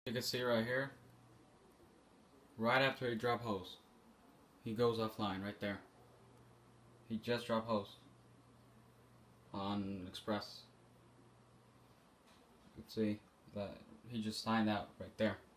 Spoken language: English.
You can see right here, right after he dropped host, he goes offline right there. He just dropped host on Express. You can see that he just signed out right there.